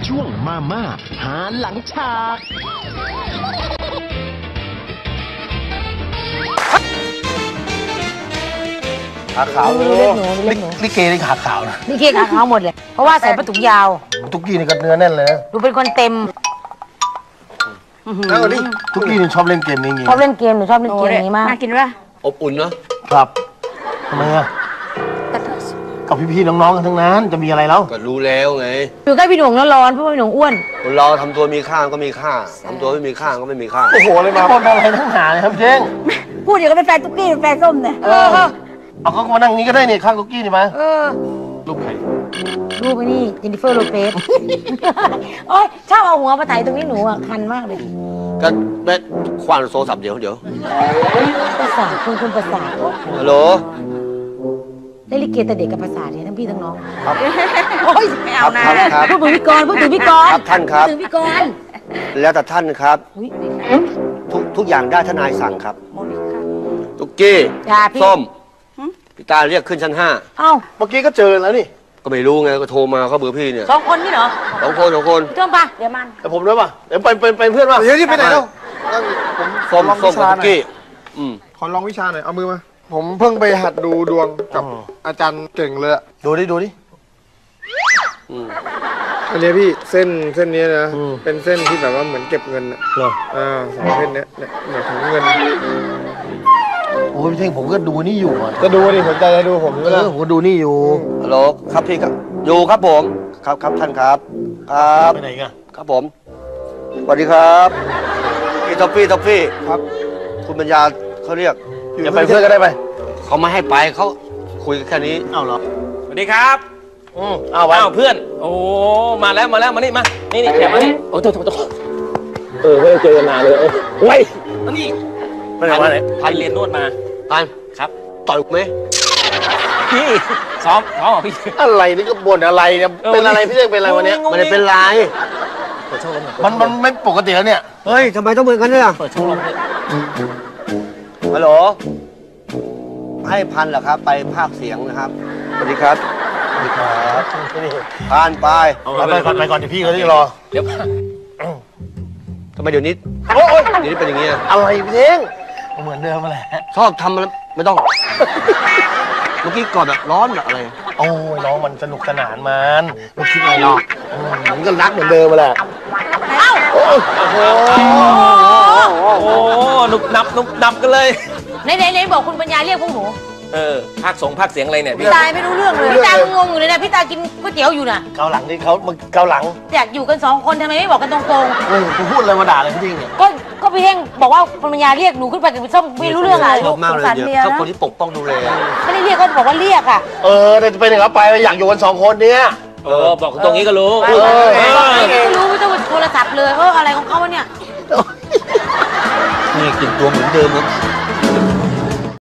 ช่วงมาม่าหาหลังฉากขาขาวลิเกนี่ขาขาวนะนี่เกขาขาวหมดเลยเพราะว่าใส่ผ้าถุงยาวตุ๊กกี้นี่ก็เนื้อแน่นเลยดูเป็นคนเต็มนั่งดิตุ๊กกี้นี่ชอบเล่นเกมนี้ชอบเล่นเกมหนูชอบเล่นเกมนี้มากน่ากินป่ะอบอุ่นเนาะครับทำไมอ่ะกับพี่ๆน้องๆกันทั้งนั้นจะมีอะไรแล้วก็รู้แล้วไงอยู่ใกล้พี่หนุ่มแล้วร้อนเพราะว่าพี่หนุ่มอ้วนคนเราทำตัวมีค่าก็มีค่าทำตัวไม่มีค่าก็ไม่มีค่าโอ้โหเลยมาคนอะไรทั้งหาเลยครับเจ๊งพูดอย่างกับเป็นแฟนตุ๊กกี้เป็นแฟนส้มเนี่ยเอาเขามานั่งนี้ก็ได้นี่ข้างตุ๊กกี้นี่มารูปใครรูปไอ้นี่เจนนิเฟอร์โลเปสโอ๊ยชอบเอาหัวมาถ่ายตรงนี้หนูอ่ะคันมากเลยก็แม่ควานโซสับเดี๋ยวประสาทคุณประสาทฮัลโหลได้ลิเกแต่เด็กกับภาษาเนี่ยทั้งพี่ทั้งน้องครับโอ้ยไม่เอานะพูดถึงพี่กรณ์ครับท่านครับพูดถึงพี่กรณ์แล้วแต่ท่านครับทุกอย่างได้ทนายสั่งครับตุ๊กกี้ส้มพี่ตาเรียกขึ้นชั้น5 เอ้าเมื่อกี้ก็เจอแล้วนี่ก็ไม่รู้ไงก็โทรมาเขาเบอร์พี่เนี่ย 2 คนนี่เหรอ 2 คนเชื่อป่ะเดี๋ยวมันแต่ผมด้วยป่ะเดี๋ยวไปเพื่อนป่ะเดี๋ยวนี่ไปไหนแล้วส้มกับตุ๊กกี้ขอลองวิชาหน่อยเอามือมาผมเพิ่งไปหัดดูดวงกับอาจารย์เก่งเลยดูดิอันนี้พี่เส้นนี้นะเป็นเส้นที่แบบว่าเหมือนเก็บเงินอะ2 เส้นเนี้ยเหมือนถุงเงินโอ้ยพี่เท่งผมก็ดูนี่อยู่จะดูดิสนใจจะดูผมใช่ไหมผมก็ดูนี่อยู่ฮัลโหลครับพี่ครับอยู่ครับผมครับท่านครับไปไหนกันครับผมสวัสดีครับพี่ท็อปปี้ครับคุณปัญญาเขาเรียกจะไปเพื่อนก็ได้ไปเขาไม่ให้ไปเขาคุยแค่นี้เอ้าเหรอสวัสดีครับอ้าวเพื่อนโอ้มาแล้วมานี่แขกมานี่โอ้โตไม่ได้เจอกันนานเลยโอ้ยนี่ไปไหนมาไหนพันเรียนนวดมาพันครับต่อยไหมพี่ซ้อมพี่อะไรนี่ก็บ่นอะไรเนี่ยเป็นอะไรพี่เท่งเป็นอะไรวันนี้ไม่ได้เป็นไรมันไม่ปกติแล้วเนี่ยเฮ้ยทำไมต้องเหมือนกันเนี่ยเปิดช่องลมเลยฮัลโหลให้พันเหรอครับไปภาคเสียงนะครับสวัสดีครับพันไปก่อนเดี๋ยวพี่เขาจะรอเดี๋ยวทำไมเดี๋ยวนี้เป็นอย่างเงี้ยอะไรพี่เท่งเหมือนเดิมมาแหละชอบทำแล้วไม่ต้องเมื่อกี้ก่อนแบบร้อนอะไรโอ้ยน้องมันสนุกสนานมันไม่คิดอะไรหรอกมันก็รักเหมือนเดิมมาแหละโอ้หนุบนับกันเลยไหนบอกคุณปัญญาเรียกพวกหนูภาคเสียงอะไรเนี่ยพี่ตายไม่รู้เรื่องเลยพี่ตายงงอยู่เลยนะพี่ตากินก๋วยเตี๋ยวอยู่นะเกาหลังนี่เขาเกาหลังอยากอยู่กัน2 คนทำไมไม่บอกกันตรงๆพูดอะไรมาด่าเลยพี่ทิ้งเนี่ยก็พี่เท่งบอกว่าคุณปัญญาเรียกหนูขึ้นไปกับพี่ส้มไม่รู้เรื่องอะไรชอบมากเลยเนี่ยชอบคนที่ปกป้องดูแลไม่ได้เรียกก็บอกว่าเรียกอ่ะแต่จะไปไหนก็ไปอยากอยู่กัน2 คนเนี่ยบอกตรงนี้ก็รู้ไม่รู้ไม่ต้องโทรศัพท์เลยอะไรของเขาวะเนี่ยนี่กลิ่นตัวเหมือนเดิมครับ